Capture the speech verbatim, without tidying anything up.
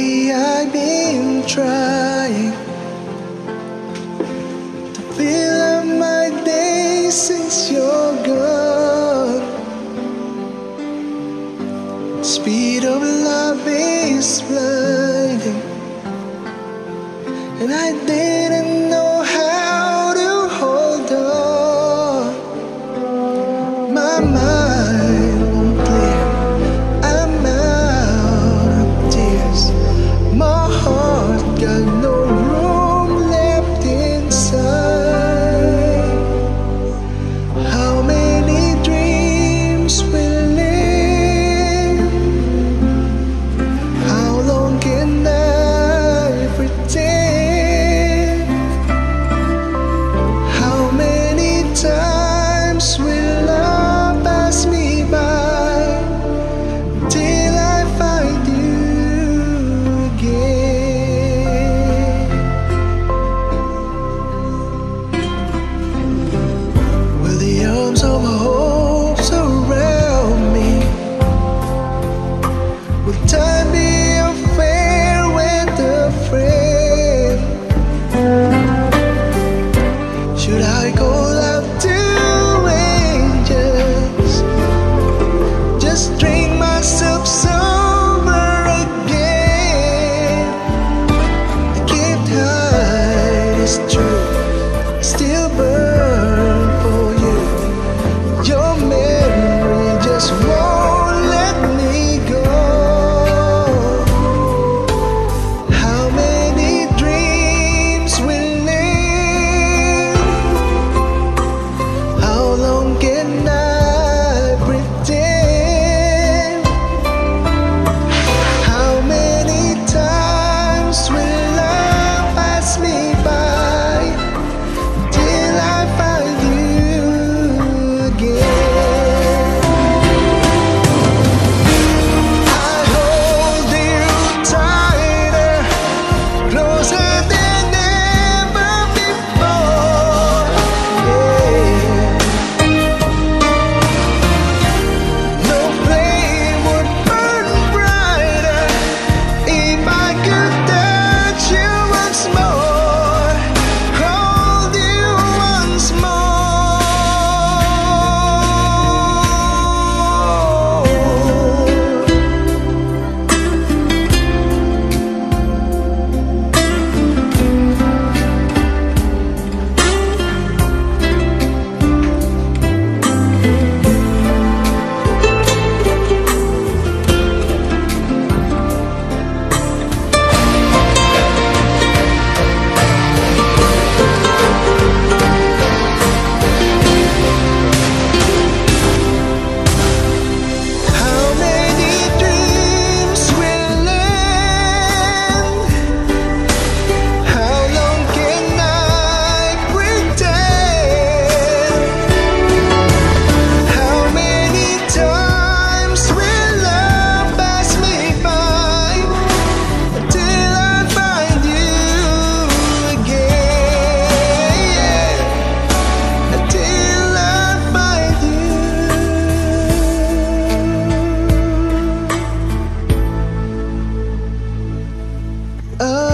Lately I've been trying to fill up my days since you're gone. The speed of love is blinding, and I didn't know how to hold on. My mind won't clear, I'm out of tears. My heart got no room left inside. How many dreams will live? How long can I pretend? How many times will love pass me by till I find you again? Will the arms of hope surround me? Will time be a fair weather friend? Should I call out to angels? Just drink myself sober again. The gift hide is true, I still burn for you. Your memory just won't let me go. How many dreams will live? How long can I pretend? How many times will love pass me by till I find you again? I hold you tighter, closer than ever before. Yeah. No flame would burn brighter if I could touch you once more, hold you once How many dreams will end? How long can I pretend? How many times will love pass me by till I find you again? Until I find you. Oh.